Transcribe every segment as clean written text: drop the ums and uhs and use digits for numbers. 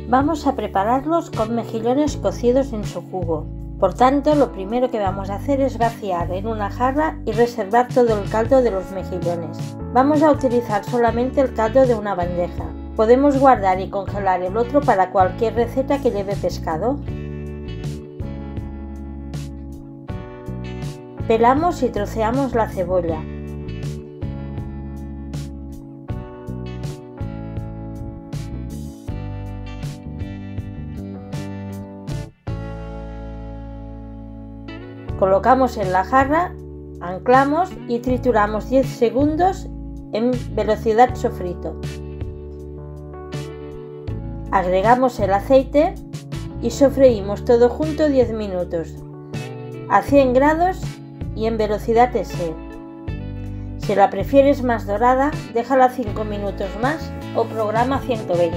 Vamos a prepararlos con mejillones cocidos en su jugo. Por tanto, lo primero que vamos a hacer es vaciar en una jarra y reservar todo el caldo de los mejillones. Vamos a utilizar solamente el caldo de una bandeja. Podemos guardar y congelar el otro para cualquier receta que lleve pescado. Pelamos y troceamos la cebolla. Colocamos en la jarra, anclamos y trituramos 10 segundos en velocidad sofrito. Agregamos el aceite y sofreímos todo junto 10 minutos a 100 grados y en velocidad S. Si la prefieres más dorada, déjala 5 minutos más o programa 120.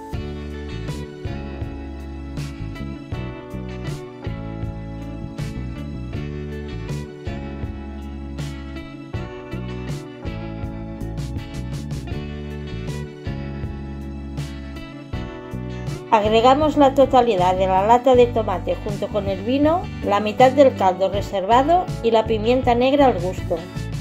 Agregamos la totalidad de la lata de tomate junto con el vino, la mitad del caldo reservado y la pimienta negra al gusto.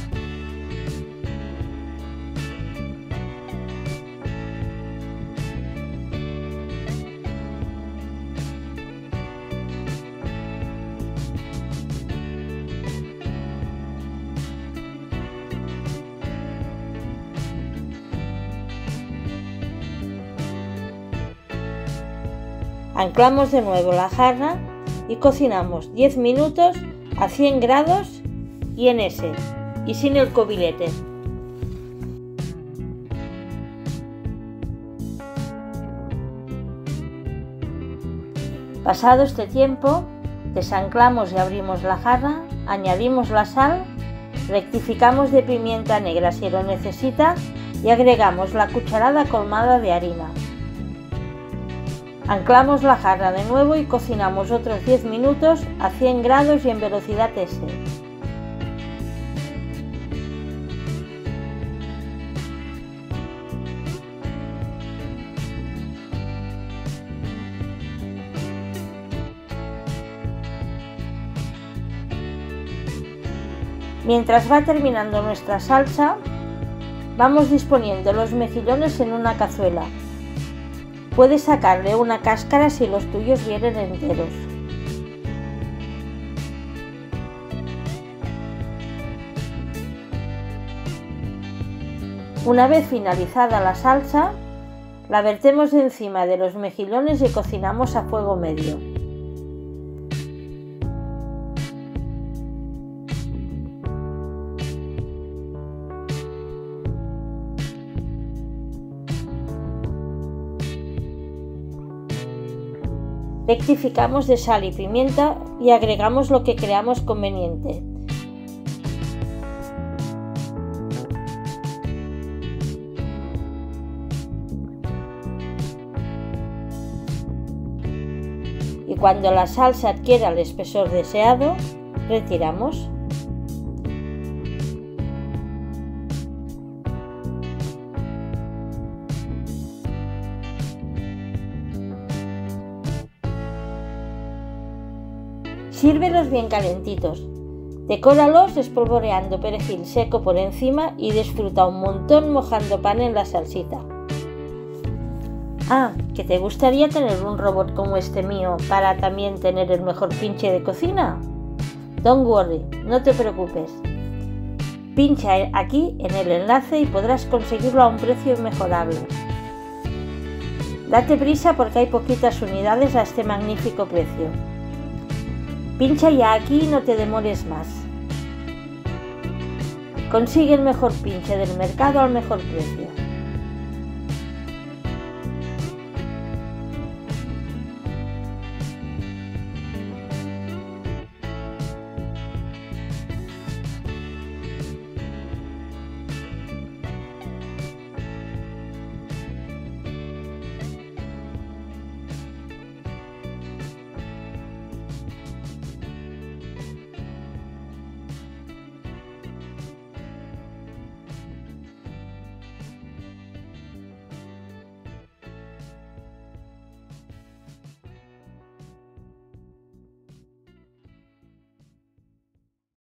Anclamos de nuevo la jarra y cocinamos 10 minutos a 100 grados y en S y sin el cubilete. Pasado este tiempo, desanclamos y abrimos la jarra, añadimos la sal, rectificamos de pimienta negra si lo necesita y agregamos la cucharada colmada de harina. Anclamos la jarra de nuevo y cocinamos otros 10 minutos a 100 grados y en velocidad S. Mientras va terminando nuestra salsa, vamos disponiendo los mejillones en una cazuela. Puedes sacarle una cáscara si los tuyos vienen enteros. Una vez finalizada la salsa, la vertemos encima de los mejillones y cocinamos a fuego medio. Rectificamos de sal y pimienta y agregamos lo que creamos conveniente. Y cuando la salsa adquiera el espesor deseado, retiramos. Sírvelos bien calentitos. Decóralos espolvoreando perejil seco por encima y disfruta un montón mojando pan en la salsita. Ah, ¿que te gustaría tener un robot como este mío para también tener el mejor pinche de cocina? Don't worry, no te preocupes. Pincha aquí en el enlace y podrás conseguirlo a un precio inmejorable. Date prisa porque hay poquitas unidades a este magnífico precio. Pincha ya aquí y no te demores más. Consigue el mejor pinche del mercado al mejor precio.